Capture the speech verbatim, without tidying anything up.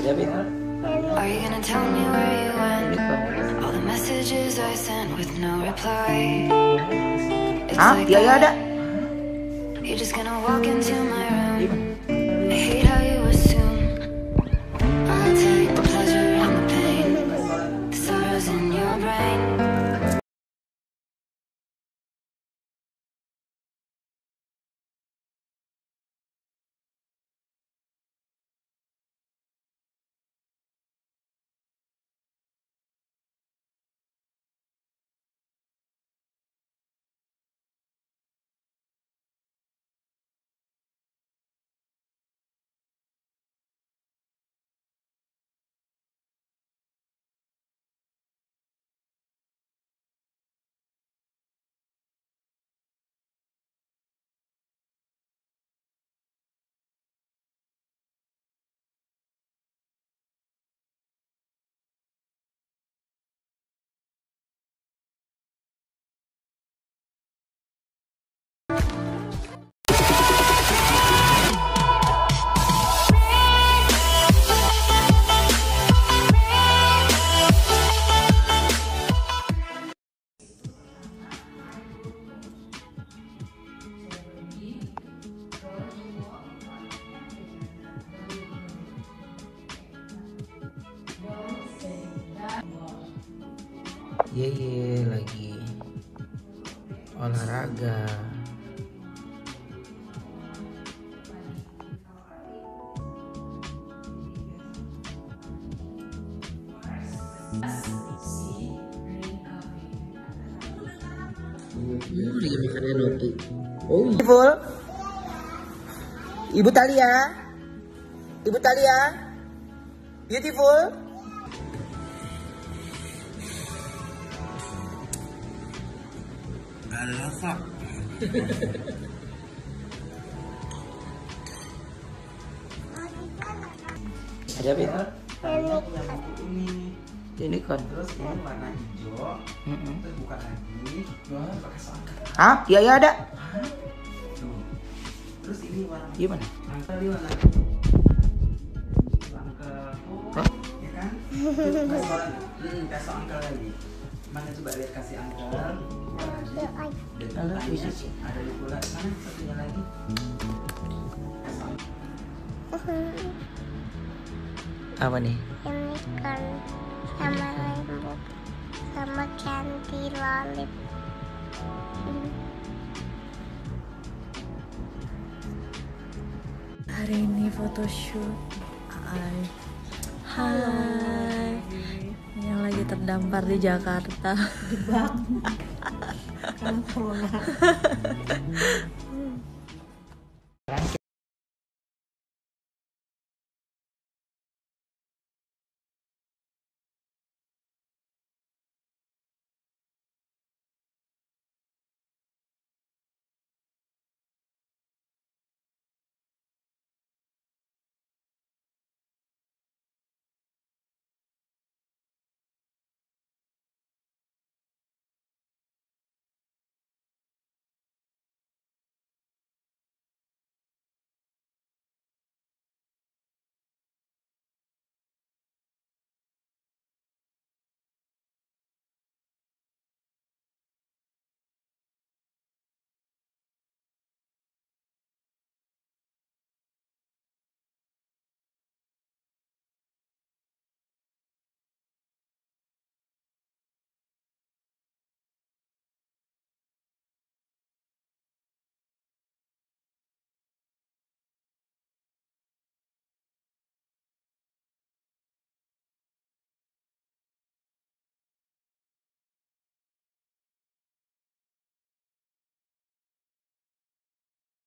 Are you gonna tell me where you went? All the messages I sent with no reply. It's Ah, like iya iya ada. you're just gonna walk into my room. I hate how you assume I'll take the pleasure and the pain, the sorrows in your brain. Ye ye lagi olahraga. Hmm, lagi makan roti. Oh, beautiful. Ibu Talia, Ibu Talia, beautiful. Alasak. Ada apa itu? Ini kan. Terus ini warna hijau. Mm-mm. Terus buka lagi. Pakai sangka. Ah, iya iya ada. Tuh. Terus ini warna. Gimana? Angka ini warna. Angka. Hah? Ya kan? Kasih warna. Hmm, kasih angka lagi. Mana coba lihat kasih angka. Dan Ada di tanya, sini. ada di pula sana satunya lagi. Kasih angka. Apa nih? Unicorn sama rainbow sama candy lollip. Hari ini photoshoot. Hai. Hai. Yang lagi terdampar di Jakarta.